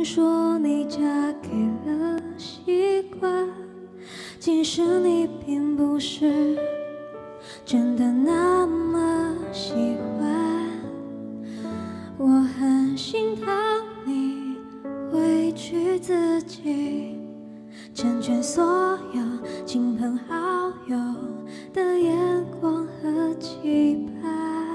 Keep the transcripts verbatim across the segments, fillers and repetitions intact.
说你嫁给了习惯，其实你并不是真的那么喜欢。我很心疼你委屈自己，成全所有亲朋好友的眼光和期盼。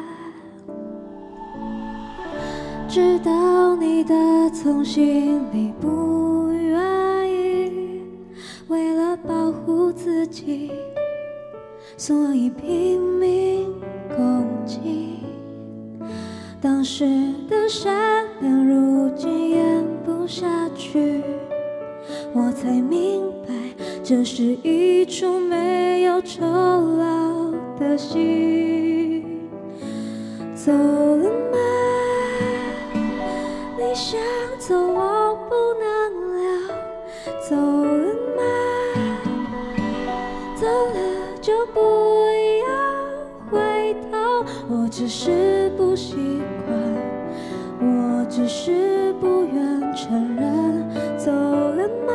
知道你的从心里不愿意，为了保护自己，所以拼命攻击。当时的善良，如今演不下去，我才明白，这是一出没有酬劳的戏。走了吗？你想走，我不能留。走了吗？走了就不要回头。我只是不习惯，我只是不愿承认。走了吗？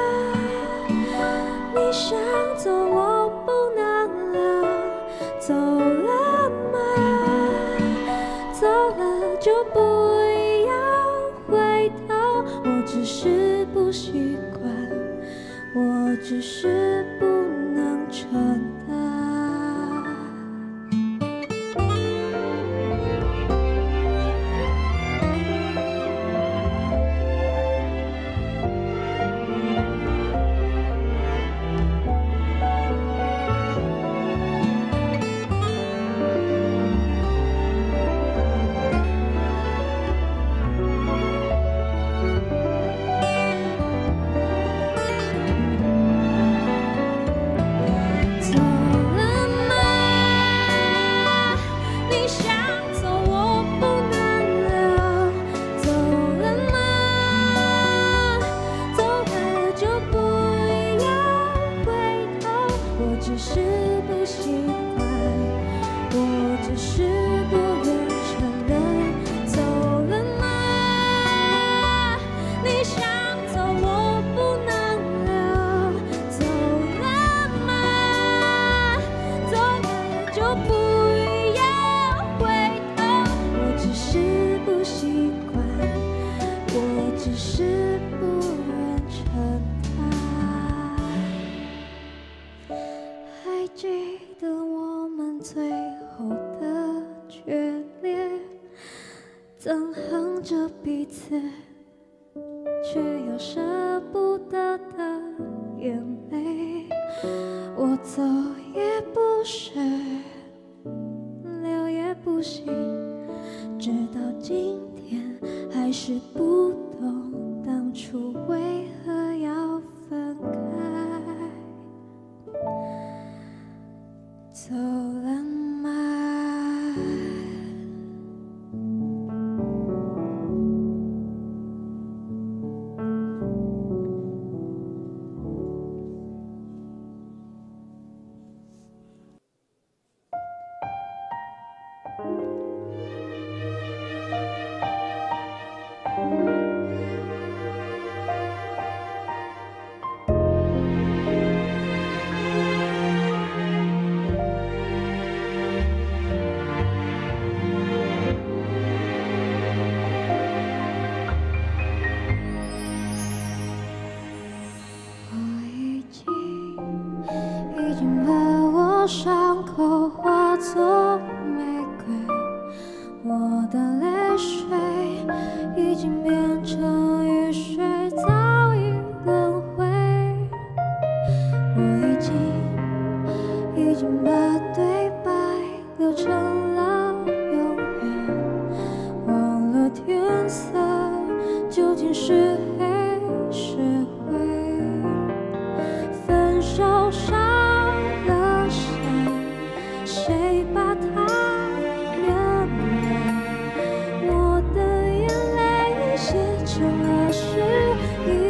你想走，我不能留。走了吗？走了就不要回头。我只是不习惯，我只是不能承担。憎恨着彼此，却又舍不得的眼泪。我走也不是，留也不行，直到今天还是不懂当初为何要分开。走了吗？伤口化作玫瑰，我的泪水已经变成雨水，早已轮回。我已经已经把对白留成了永远，忘了天色究竟是黑是灰。分手伤谁把它圆满？我的眼泪写成了诗。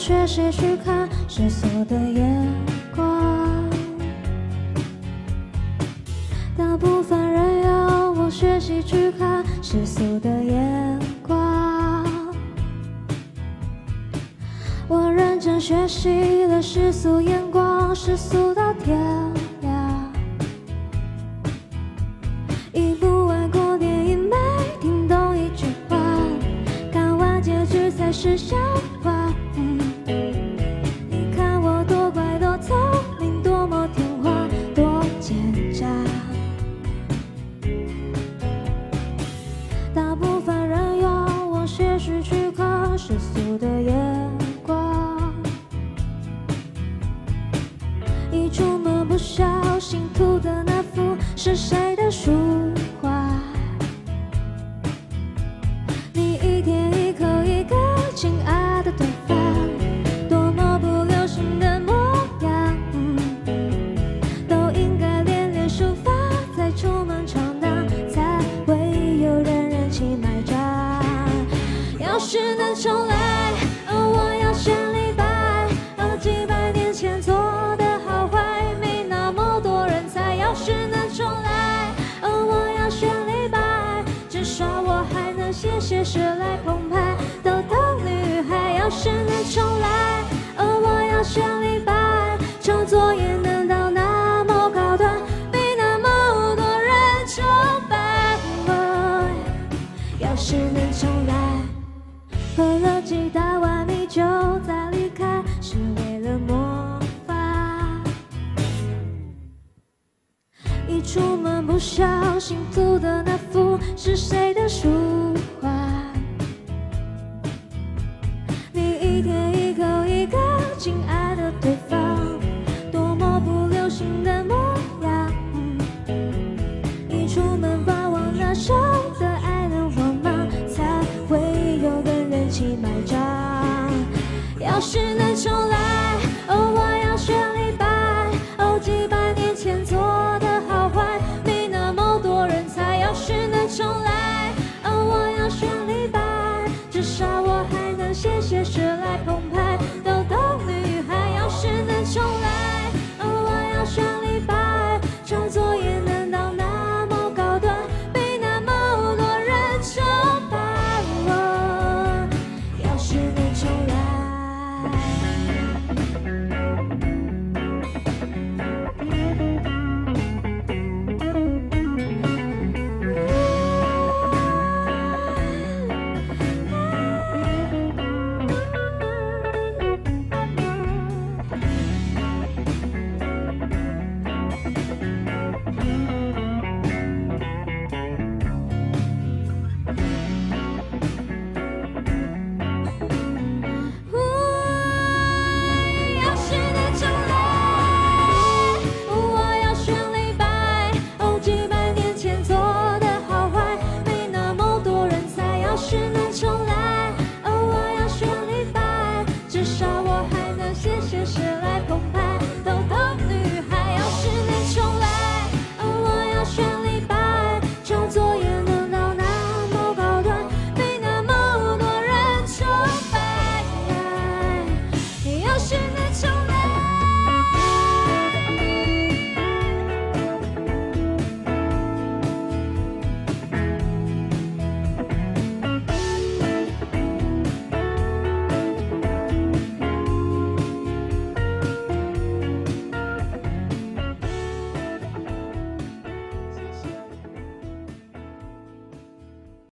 学习去看世俗的眼光。大部分人要我学习去看世俗的眼光。我认真学习了世俗眼光，世俗到天亮。一部外国电影没听懂一句话，看完结局才是笑话。嗯，你看我多乖多聪明，多么听话，多奸诈。大部分人要我学习去看世俗的眼光。一出门不小心涂的那幅是谁的书画？你一天一颗一个亲爱的对方，多么不流行的模样，嗯，都应该练练书法，再出门闯荡，才会有人人气买账。要是能重来，哦，我要选李白，哦，几百年前做的好坏没那么多人猜。要是能重来，哦，我要选李白，至少我还能写写诗来澎湃，逗逗女孩。要是能重来，哦，我要选李白，创作也能到那么高端，被那么多人崇拜。哦，要是能重来，喝了几大碗米酒再离开，是为了魔法。一出门不小心涂的那幅是谁的书